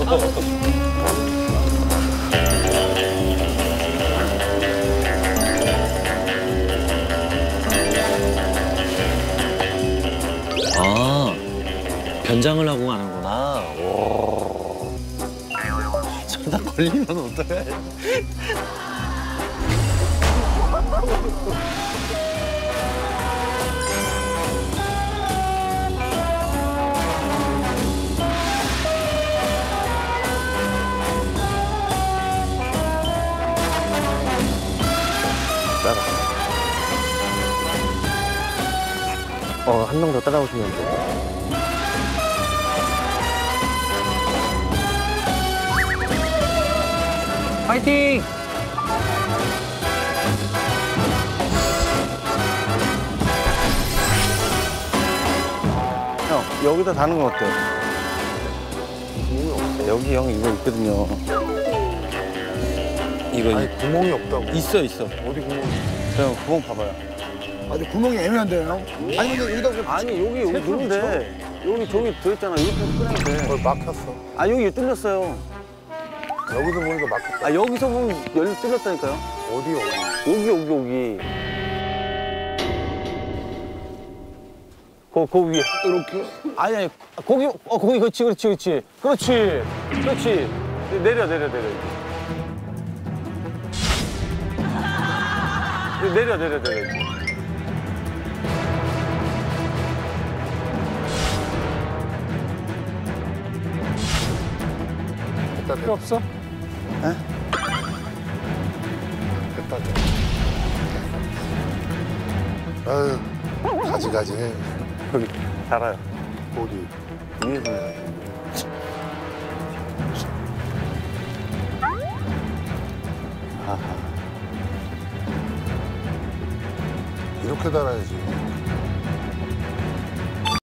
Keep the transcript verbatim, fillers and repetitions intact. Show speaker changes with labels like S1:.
S1: 아, 변장을 하고 가는구나. 오. 저러다 걸리면 어떡해?
S2: 어, 한 명 더 따라오시면 돼요.
S1: 파이팅!
S2: 형, 여기다 다는 건 어때? 여기 형 이거 있거든요. 이거
S3: 아니 구멍이 없다고.
S2: 있어 있어.
S3: 어디 구멍?
S2: 형 구멍 봐봐요.
S4: 아니 구멍이 애매한데요? 아니 근데 여기다 왜
S2: 아니 여기 여기 누르면 돼. 여기 저기 들어있잖아. 이렇게 끄면 돼.
S3: 거기 막혔어.
S2: 아 여기 뚫렸어요.
S3: 여기서 보니까 막혔다.
S2: 아 여기서 보면 열려 뚫렸다니까요.
S3: 어디 어디?
S2: 여기 여기 여기. 거, 거 위에 이렇게. 아니 아니 거기 어 거기 그렇지 그렇지 그렇지 그렇지 그렇지 내려 내려 내려. 내려 내려 내려.
S3: 됐다 됐다.
S4: 없어?
S3: 됐다 됐다. 아유 가지가지 해.
S2: 여기 달아요.
S3: 어디?
S2: 위에서 내려.
S3: 이렇게 달아야지.